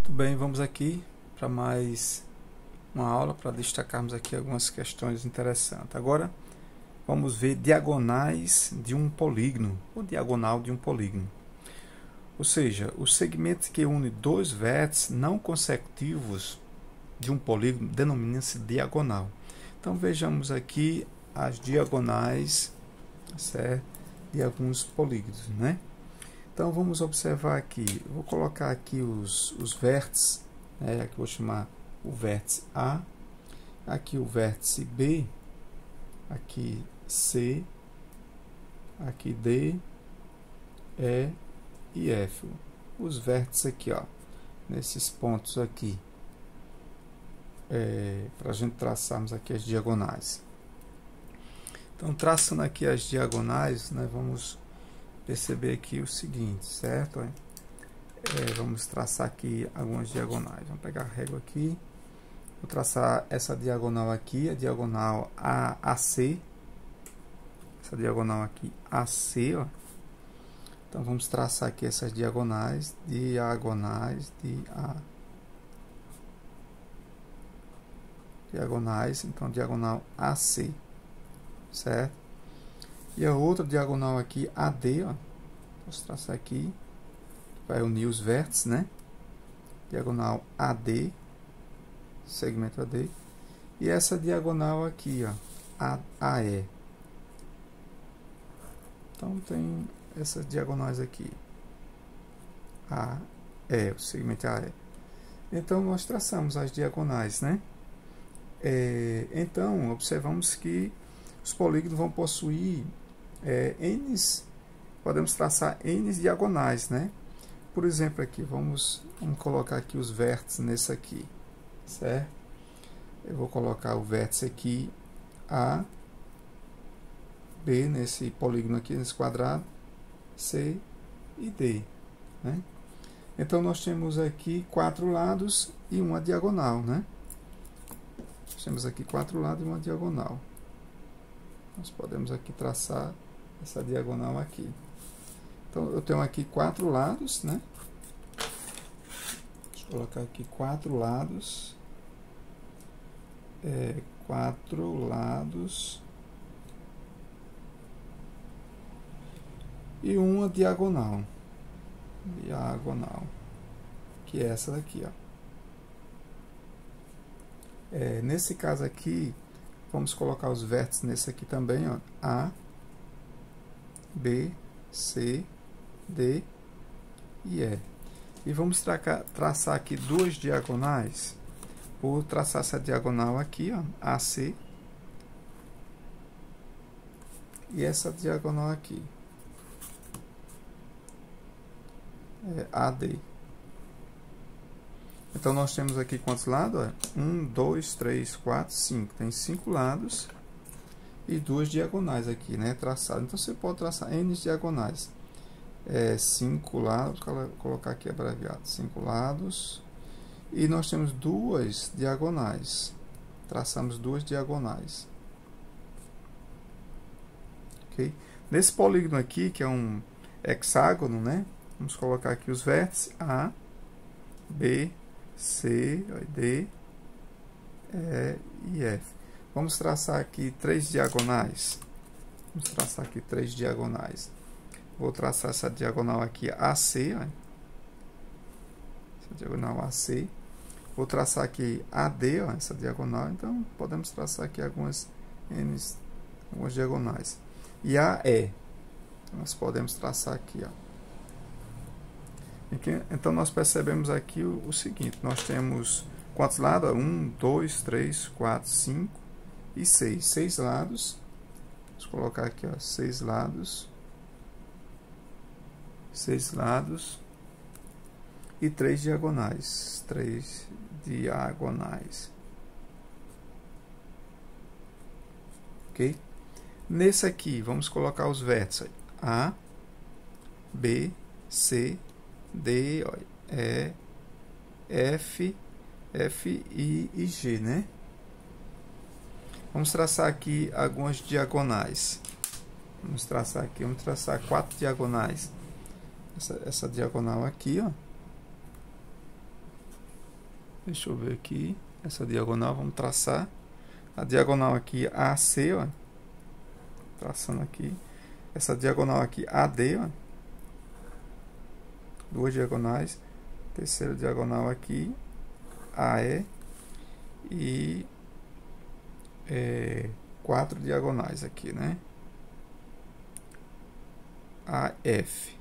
Muito bem, vamos aqui para mais uma aula para destacarmos aqui algumas questões interessantes. Agora vamos ver diagonais de um polígono, ou diagonal de um polígono. Ou seja, os segmentos que unem dois vértices não consecutivos de um polígono denomina-se diagonal. Então vejamos aqui as diagonais, certo, de alguns polígonos, né? Então vamos observar aqui, eu vou colocar aqui os vértices, né? Aqui vou chamar o vértice A, aqui o vértice B, aqui C, aqui D, E e F. Os vértices aqui, ó, nesses pontos aqui, para a gente traçarmos aqui as diagonais. Então traçando aqui as diagonais, né, vamos perceber aqui o seguinte, certo? Vamos traçar aqui algumas diagonais. Vamos pegar a régua aqui. Vou traçar essa diagonal aqui, a diagonal AC. Essa diagonal aqui AC, ó. Então vamos traçar aqui essas diagonais, diagonais, diagonais, então diagonal AC, certo? E a outra diagonal aqui, AD, ó, posso traçar aqui, vai unir os vértices, né? Diagonal AD, segmento AD. E essa diagonal aqui, ó, AE. Então tem essas diagonais aqui, AE, o segmento AE. Então nós traçamos as diagonais, né? Então observamos que os polígonos vão possuir podemos traçar N diagonais, né? Por exemplo, aqui, vamos colocar aqui os vértices nesse aqui, certo? Eu vou colocar o vértice aqui, A, B, nesse polígono aqui, nesse quadrado, C e D, né? Então, nós temos aqui 4 lados e uma diagonal, né? Nós temos aqui 4 lados e uma diagonal. Nós podemos aqui traçar essa diagonal aqui. Então, eu tenho aqui 4 lados, né? Deixa eu colocar aqui 4 lados. 4 lados. E uma diagonal. Diagonal. Que é essa daqui, ó. Nesse caso aqui, vamos colocar os vértices nesse aqui também, ó. A, B, C, D e E. E vamos traçar aqui duas diagonais. Vou traçar essa diagonal aqui, ó, AC. E essa diagonal aqui, AD. Então, nós temos aqui quantos lados? 1, 2, 3, 4, 5. Tem 5 lados e duas diagonais aqui, né? Traçado. Então, você pode traçar N diagonais. 5 lados, vou colocar aqui abreviado. 5 lados. E nós temos duas diagonais. Traçamos duas diagonais. Ok? Nesse polígono aqui, que é um hexágono, né? Vamos colocar aqui os vértices A, B, C, D, E e F. Vamos traçar aqui 3 diagonais. Vamos traçar aqui 3 diagonais. Vou traçar essa diagonal aqui AC, ó. Essa diagonal AC. Vou traçar aqui AD, ó, essa diagonal. Então, podemos traçar aqui algumas diagonais. E AE. Nós podemos traçar aqui, ó. Então, nós percebemos aqui o seguinte. Nós temos quantos lados? 1, 2, 3, 4, 5 e 6. 6 lados. Vamos colocar aqui, ó, 6 lados. 6 lados. E 3 diagonais. 3 diagonais. Ok? Nesse aqui, vamos colocar os vértices. A, B, C, D, E, F, I e G, né? Vamos traçar aqui algumas diagonais. Vamos traçar 4 diagonais. Essa diagonal aqui, ó. Deixa eu ver aqui. Essa diagonal, vamos traçar. A diagonal aqui AC, ó. Traçando aqui. Essa diagonal aqui AD, ó. Duas diagonais. Terceira diagonal aqui AE. E quatro diagonais aqui, né? AF.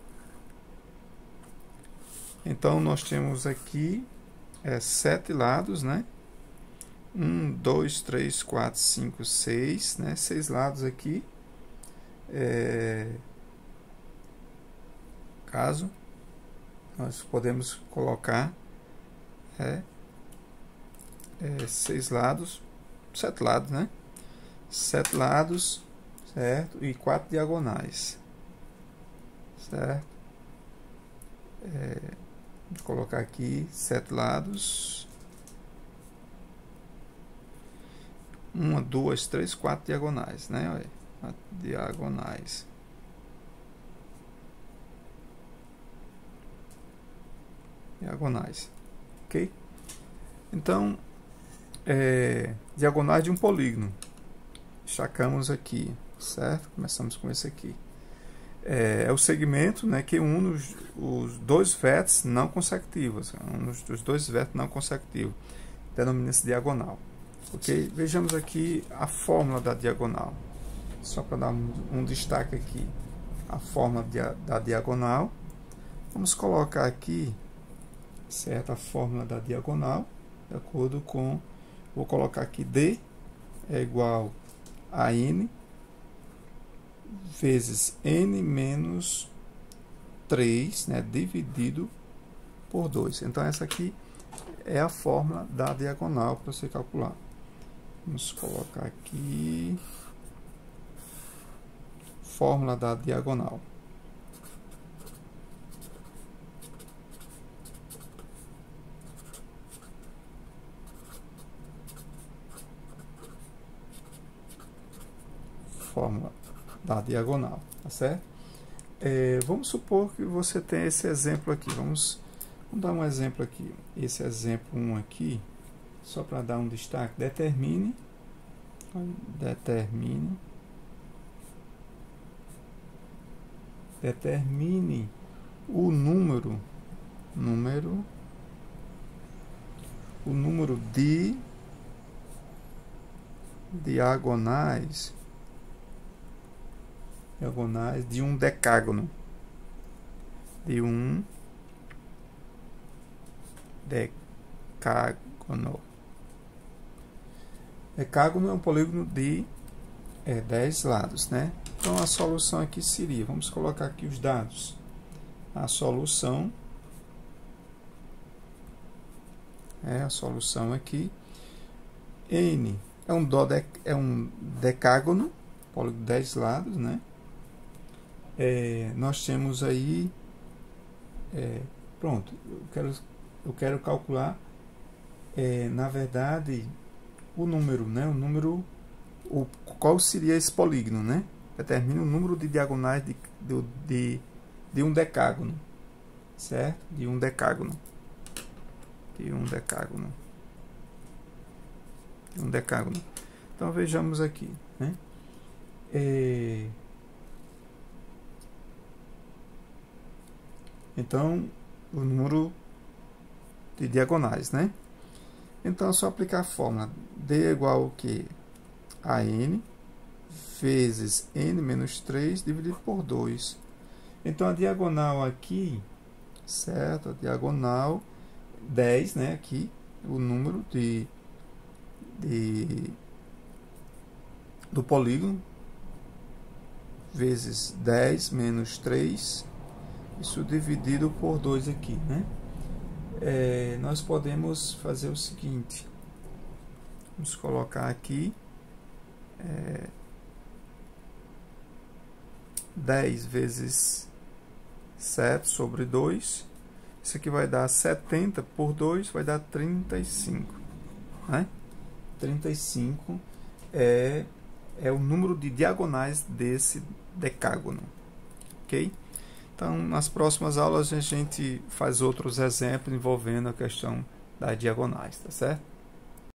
Então, nós temos aqui 7 lados, né? 1, 2, 3, 4, 5, 6, né? 6 lados aqui. Caso nós podemos colocar 6 lados, 7 lados, né? 7 lados, certo? E 4 diagonais, certo? Vou colocar aqui 7 lados. 1, 2, 3, 4 diagonais, né? Olha, diagonais. Diagonais, ok? Então, diagonais de um polígono. Destacamos aqui, certo? Começamos com esse aqui. É o segmento, né, que une os dois vértices não consecutivos. Os dois vértices não consecutivos. Denomina-se diagonal. Ok? Vejamos aqui a fórmula da diagonal. Só para dar um destaque aqui. A fórmula da diagonal. Vamos colocar aqui, certo, a fórmula da diagonal. De acordo com... Vou colocar aqui D é igual a N vezes N menos 3, né, dividido por 2. Então, essa aqui é a fórmula da diagonal para você calcular. Vamos colocar aqui fórmula da diagonal. Fórmula da diagonal, tá certo? Vamos supor que você tem esse exemplo aqui. Vamos dar um exemplo aqui. Esse exemplo 1 aqui, só para dar um destaque, determine o número de diagonais de um decágono. Decágono é um polígono de 10 lados, né? Então, a solução aqui seria, vamos colocar aqui os dados. A solução aqui, N é um decágono, polígono de 10 lados, né? Nós temos aí, pronto, eu quero calcular, na verdade, o número, né? Qual seria esse polígono, né? Determina o número de diagonais de um decágono, certo? De um decágono. Então, vejamos aqui, né? Então, o número de diagonais, né? Então, é só aplicar a fórmula. D é igual ao que? A N vezes N menos 3 dividido por 2. Então, a diagonal aqui, certo? A diagonal 10, né? Aqui, o número do polígono, vezes 10 menos 3, isso dividido por 2 aqui, né? Nós podemos fazer o seguinte, vamos colocar aqui 10 vezes 7 sobre 2, isso aqui vai dar 70 por 2, vai dar 35, né? 35 é o número de diagonais desse decágono, ok? Então, nas próximas aulas a gente faz outros exemplos envolvendo a questão das diagonais, tá certo?